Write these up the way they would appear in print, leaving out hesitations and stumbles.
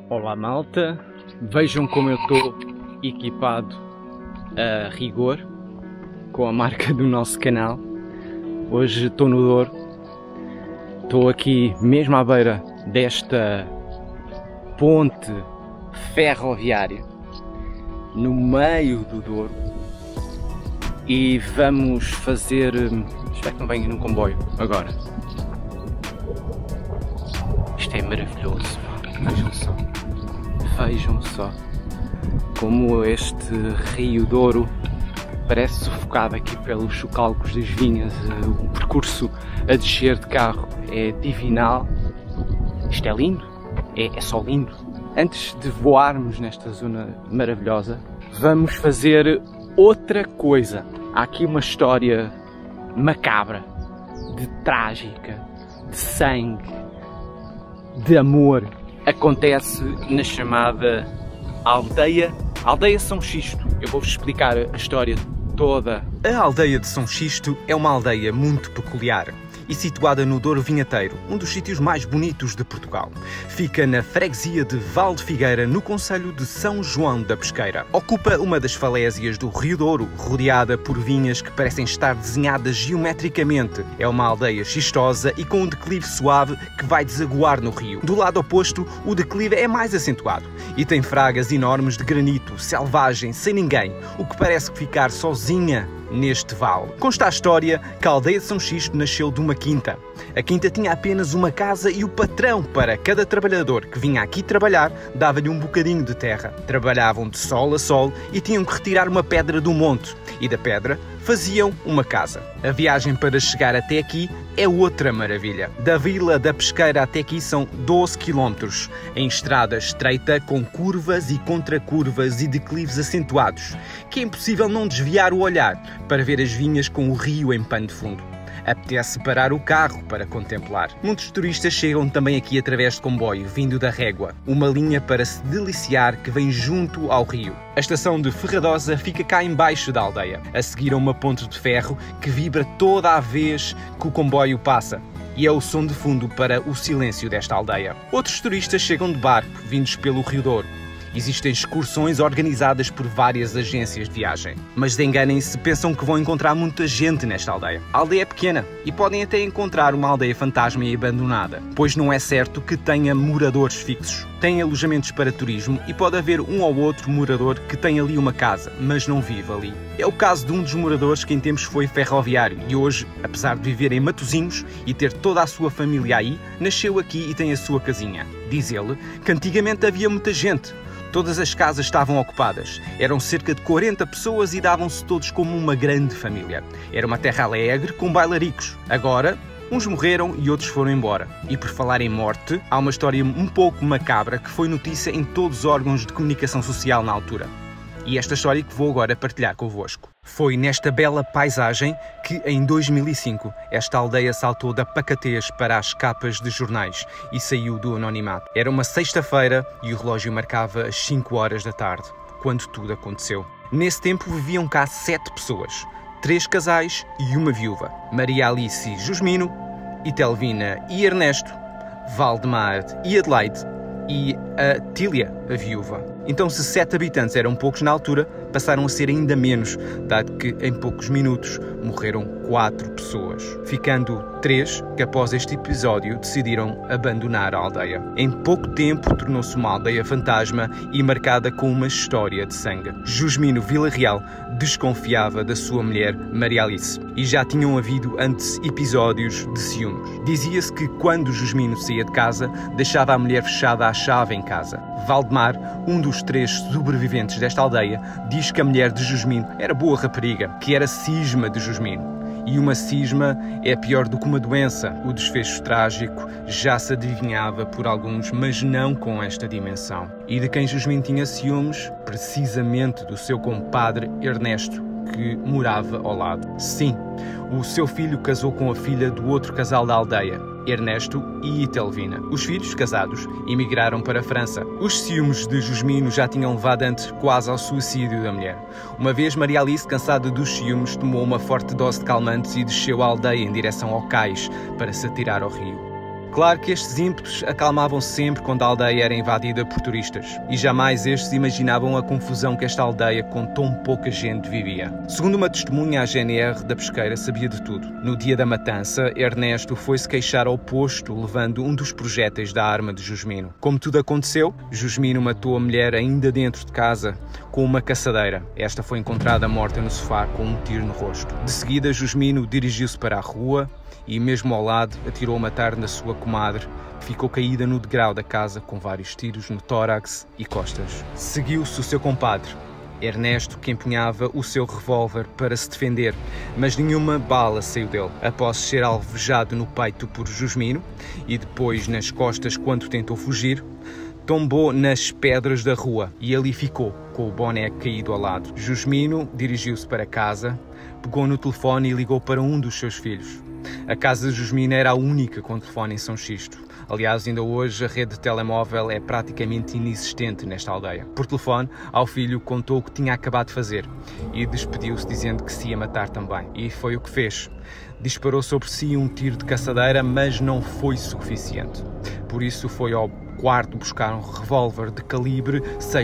Olá malta, vejam como eu estou equipado a rigor com a marca do nosso canal. Hoje estou no Douro, estou aqui mesmo à beira desta ponte ferroviária no meio do Douro e vamos fazer, espero que não venha no comboio agora. Isto é maravilhoso, vejam só como este rio Douro parece sufocado aqui pelos chocalcos das vinhas. O percurso a descer de carro é divinal. Isto é lindo, é só lindo. Antes de voarmos nesta zona maravilhosa, vamos fazer outra coisa. Há aqui uma história macabra, trágica, de sangue, de amor. Acontece na chamada aldeia São Xisto. Eu vou-vos explicar a história toda. A aldeia de São Xisto é uma aldeia muito peculiar e situada no Douro Vinheteiro, um dos sítios mais bonitos de Portugal. Fica na freguesia de Val de Figueira, no concelho de São João da Pesqueira. Ocupa uma das falésias do Rio Douro, rodeada por vinhas que parecem estar desenhadas geometricamente. É uma aldeia xistosa e com um declive suave que vai desaguar no rio. Do lado oposto, o declive é mais acentuado e tem fragas enormes de granito, selvagem, sem ninguém, o que parece ficar sozinha neste vale. Consta a história que a aldeia de São Xisto nasceu de uma quinta. A quinta tinha apenas uma casa e o patrão, para cada trabalhador que vinha aqui trabalhar, dava-lhe um bocadinho de terra. Trabalhavam de sol a sol e tinham que retirar uma pedra do monte, e da pedra faziam uma casa. A viagem para chegar até aqui é outra maravilha. Da Vila da Pesqueira até aqui são 12 km, em estrada estreita, com curvas e contracurvas e declives acentuados, que é impossível não desviar o olhar para ver as vinhas com o rio em pano de fundo. Apetece parar o carro para contemplar. Muitos turistas chegam também aqui através de comboio, vindo da Régua, uma linha para se deliciar que vem junto ao rio. A estação de Ferradosa fica cá embaixo da aldeia, a seguir a uma ponte de ferro que vibra toda a vez que o comboio passa. E é o som de fundo para o silêncio desta aldeia. Outros turistas chegam de barco, vindos pelo Rio Douro. Existem excursões organizadas por várias agências de viagem. Mas enganem-se, pensam que vão encontrar muita gente nesta aldeia. A aldeia é pequena e podem até encontrar uma aldeia fantasma e abandonada, pois não é certo que tenha moradores fixos. Tem alojamentos para turismo e pode haver um ou outro morador que tem ali uma casa, mas não vive ali. É o caso de um dos moradores que em tempos foi ferroviário e hoje, apesar de viver em Matosinhos e ter toda a sua família aí, nasceu aqui e tem a sua casinha. Diz ele que antigamente havia muita gente. Todas as casas estavam ocupadas. Eram cerca de 40 pessoas e davam-se todos como uma grande família. Era uma terra alegre com bailaricos. Agora, uns morreram e outros foram embora. E por falar em morte, há uma história um pouco macabra que foi notícia em todos os órgãos de comunicação social na altura. E esta história que vou agora partilhar convosco. Foi nesta bela paisagem que, em 2005, esta aldeia saltou da pacatez para as capas de jornais e saiu do anonimato. Era uma sexta-feira e o relógio marcava as 5 horas da tarde, quando tudo aconteceu. Nesse tempo viviam cá 7 pessoas, 3 casais e uma viúva. Maria Alice e Jusmino, Itelvina e Ernesto, Valdemar e Adelaide e a Tília, a viúva. Então, se 7 habitantes eram poucos na altura, passaram a ser ainda menos, dado que em poucos minutos morreram 4 pessoas, ficando 3 que após este episódio decidiram abandonar a aldeia. Em pouco tempo tornou-se uma aldeia fantasma e marcada com uma história de sangue. Jusmino Villarreal desconfiava da sua mulher Maria Alice e já tinham havido antes episódios de ciúmes. Dizia-se que quando Jusmino saía de casa, deixava a mulher fechada à chave em casa. Valdemar, um dos 3 sobreviventes desta aldeia, diz que a mulher de Jusmino era boa rapariga, que era cisma de Jusmino. E uma cisma é pior do que uma doença. O desfecho trágico já se adivinhava por alguns, mas não com esta dimensão. E de quem Jusmino tinha ciúmes? Precisamente do seu compadre Ernesto, que morava ao lado. Sim, o seu filho casou com a filha do outro casal da aldeia, Ernesto e Itelvina. Os filhos, casados, emigraram para a França. Os ciúmes de Jusmino já tinham levado antes quase ao suicídio da mulher. Uma vez, Maria Alice, cansada dos ciúmes, tomou uma forte dose de calmantes e desceu a aldeia em direção ao cais para se atirar ao rio. Claro que estes ímpetos acalmavam sempre quando a aldeia era invadida por turistas, e jamais estes imaginavam a confusão que esta aldeia com tão pouca gente vivia. Segundo uma testemunha, a GNR da pesqueira sabia de tudo. No dia da matança, Ernesto foi-se queixar ao posto, levando um dos projéteis da arma de Jusmino. Como tudo aconteceu, Jusmino matou a mulher ainda dentro de casa com uma caçadeira. Esta foi encontrada morta no sofá com um tiro no rosto. De seguida, Jusmino dirigiu-se para a rua e, mesmo ao lado, atirou a matar na sua comadre, que ficou caída no degrau da casa com vários tiros no tórax e costas. Seguiu-se o seu compadre, Ernesto, que empunhava o seu revólver para se defender, mas nenhuma bala saiu dele. Após ser alvejado no peito por Jusmino e depois nas costas quando tentou fugir, tombou nas pedras da rua e ali ficou, com o boné caído ao lado. Jusmino dirigiu-se para casa, pegou no telefone e ligou para um dos seus filhos. A casa de Jusmino era a única com telefone em São Xisto. Aliás, ainda hoje a rede de telemóvel é praticamente inexistente nesta aldeia. Por telefone, ao filho contou o que tinha acabado de fazer e despediu-se dizendo que se ia matar também. E foi o que fez. Disparou sobre si um tiro de caçadeira, mas não foi suficiente. Por isso foi ao quarto buscar um revólver de calibre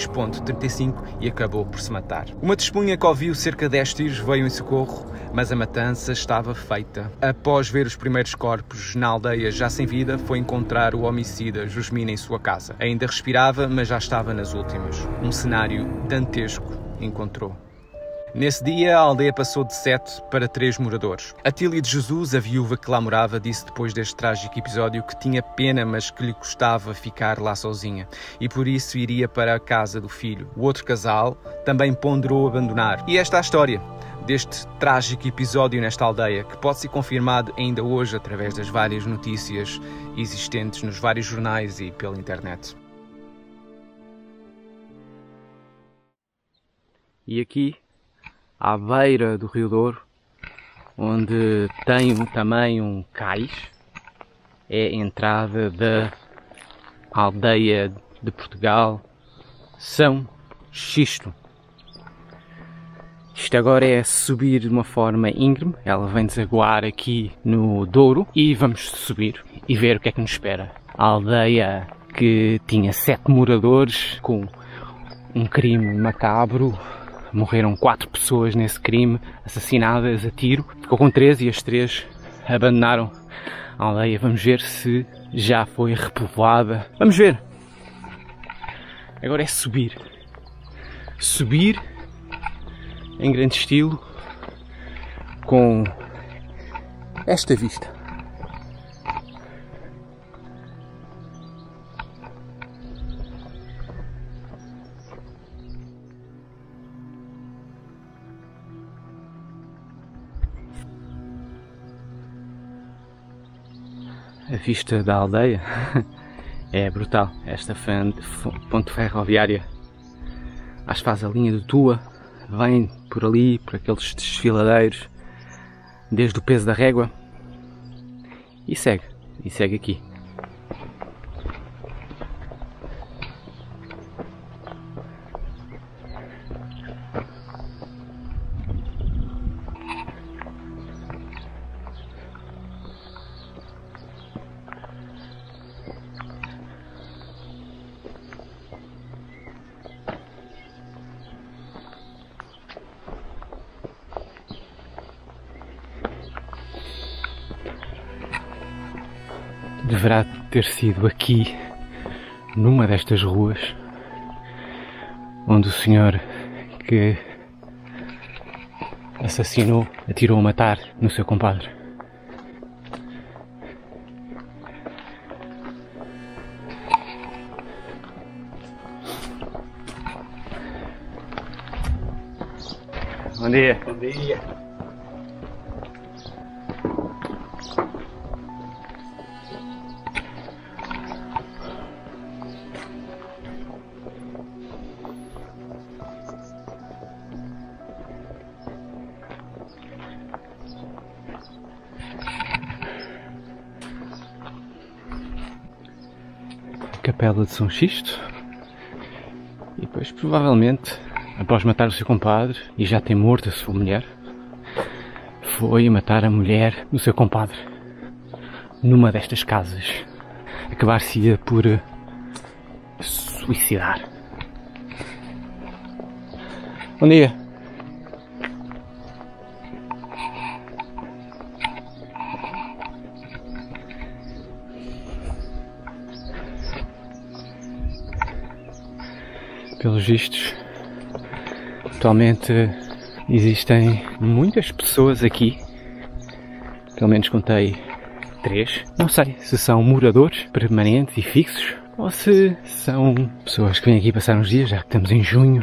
6.35 e acabou por se matar. Uma testemunha que ouviu cerca de 10 tiros veio em socorro, mas a matança estava feita. Após ver os primeiros corpos na aldeia já sem vida, foi encontrar o homicida Jusmino em sua casa. Ainda respirava, mas já estava nas últimas. Um cenário dantesco encontrou. Nesse dia, a aldeia passou de 7 para 3 moradores. Atília de Jesus, a viúva que lá morava, disse depois deste trágico episódio que tinha pena, mas que lhe custava ficar lá sozinha e por isso iria para a casa do filho. O outro casal também ponderou abandonar. E esta é a história deste trágico episódio nesta aldeia, que pode ser confirmado ainda hoje através das várias notícias existentes nos vários jornais e pela internet. E aqui, à beira do Rio Douro, onde tem também um cais, é a entrada da aldeia de Portugal, São Xisto. Isto agora é subir de uma forma íngreme, ela vem desaguar aqui no Douro e vamos subir e ver o que é que nos espera. A aldeia que tinha 7 moradores com um crime macabro. Morreram 4 pessoas nesse crime, assassinadas a tiro. Ficou com 13 e as 3 abandonaram a aldeia. Vamos ver se já foi repovoada. Vamos ver. Agora é subir. Subir em grande estilo com esta vista. A vista da aldeia é brutal. Esta ponte ferroviária, acho que faz a linha do Tua, vem por ali, por aqueles desfiladeiros, desde o peso da régua e segue aqui. Deverá ter sido aqui, numa destas ruas, onde o senhor que assassinou, atirou a matar no seu compadre. Bom dia. Bom dia. Capela de São Xisto, e depois provavelmente após matar o seu compadre e já ter morto a sua mulher, foi matar a mulher do seu compadre numa destas casas. acabar-se-ia por suicidar. Bom dia. Pelos vistos, atualmente existem muitas pessoas aqui, pelo menos contei 3. Não sei se são moradores permanentes e fixos ou se são pessoas que vêm aqui passar uns dias, já que estamos em junho.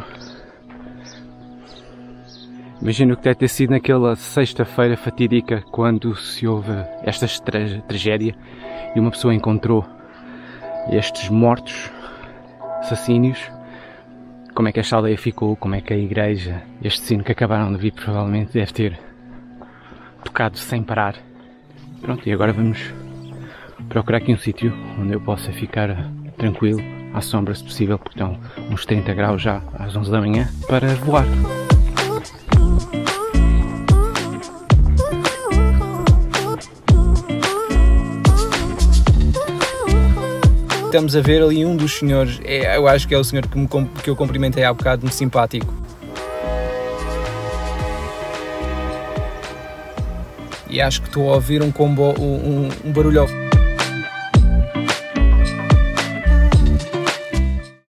Imagino que deve ter sido naquela sexta-feira fatídica quando se houve esta tragédia e uma pessoa encontrou estes mortos, assassínios. Como é que esta aldeia ficou, como é que a igreja, este sino que acabaram de vir, provavelmente deve ter tocado sem parar. Pronto, e agora vamos procurar aqui um sítio onde eu possa ficar tranquilo, à sombra se possível, porque estão uns 30 graus já às 11 da manhã, para voar. Estamos a ver ali um dos senhores, eu acho que é o senhor que eu cumprimentei há bocado, muito simpático. E acho que estou a ouvir um barulho.